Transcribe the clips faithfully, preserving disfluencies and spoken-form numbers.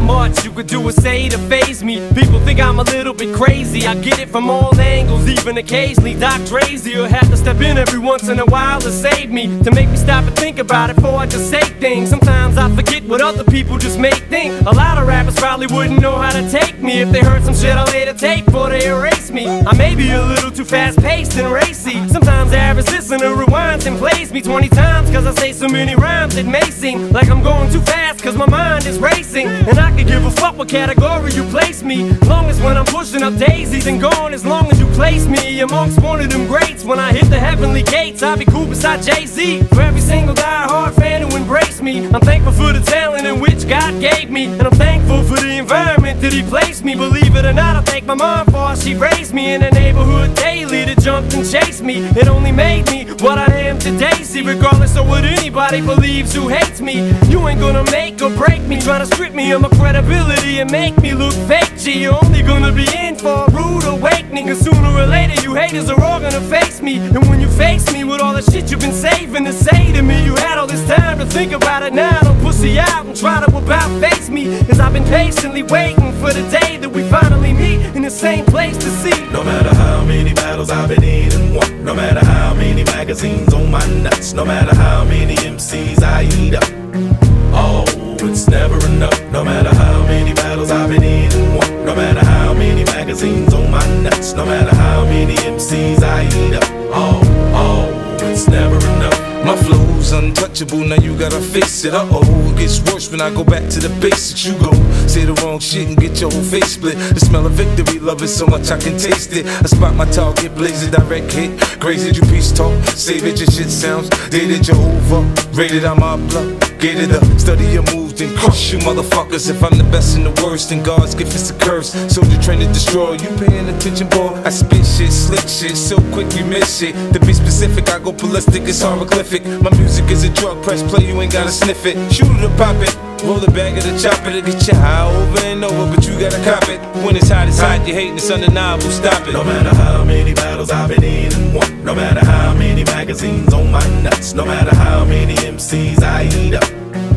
much you could do or say to faze me. People think I'm a little bit crazy. I get it from all angles, even occasionally. Doc Dre-zie'll have to step in every once in a while to save me, to make me stop and think about it before I just say things. Sometimes I forget what other people just may think. A lot of rappers probably wouldn't know how to take me if they heard some shit I later tape before they erase me. I may be a little too fast-paced and racy. Sometimes the average listener rewinds and plays me twenty times cause I say so many rhymes it may seem like I'm going too fast cause my mind is racing. And I could give a fuck what category you place me, long as when I'm pushing up daisies and going, as long as you place me amongst one of them greats. When I hit the heavenly gates, I'll be cool beside Jay-Z. For every single die-hard fan who embraced me, I'm thankful for the talent in which God gave me, and I'm thankful for the environment that He placed me. Believe it or not, I thank my mom for how she raised me in the neighborhood daily that jumped and chased me. It only made me what I am today. See, regardless of what anybody believes who hates me, you ain't gonna make or break me, trying to strip me of my credibility and make me look fake. G, you're only gonna be in for a rude awakening, cause sooner or later you haters are all gonna face me. And when you face me with all the shit you've been saving to say to me, you had all this time to think about it. Now don't pussy out and try to about face me, cause I've been patiently waiting for the day that we finally meet in the same place to see. No matter how many battles I've been in and won, no matter how many magazines on my nuts, no matter how many M Cs I eat up, oh, it's never enough. No matter how many battles I've been in and won, no matter how many magazines on my nuts, no matter how many M Cs I eat up, oh, oh, it's never enough. My flow's untouchable, now you gotta fix it. Uh-oh, it gets worse when I go back to the basics. You go say the wrong shit and get your whole face split. The smell of victory, love it so much I can taste it. I spot my target, blaze a direct hit. Grazed you peace talk, save it, your shit sounds dated, you're over. Rated, I'm up, gated up. Study your moves, then crush you motherfuckers. If I'm the best and the worst, then God's gift is a curse. So you're trying to destroy, you paying attention, boy? I spit shit, slick shit, so quick you miss shit. To be specific, I go ballistic, it's hieroglyphic. My music is a drug, press play, you ain't gotta sniff it. Shoot it or pop it, roll the bag of the chop it. It'll get you high over and over, but you gotta cop it. When it's hot, it's hot, you hating, it's undeniable, stop it. No matter how many battles I've been in and won, no matter how many magazines on my nuts, no matter how many M Cs I eat up,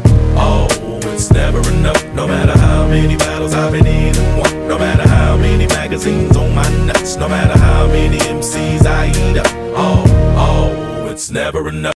oh, it's never enough. No matter how many battles I've been in and won, no matter how many magazines on my nuts, no matter how many M Cs I eat up, oh, oh, it's never enough.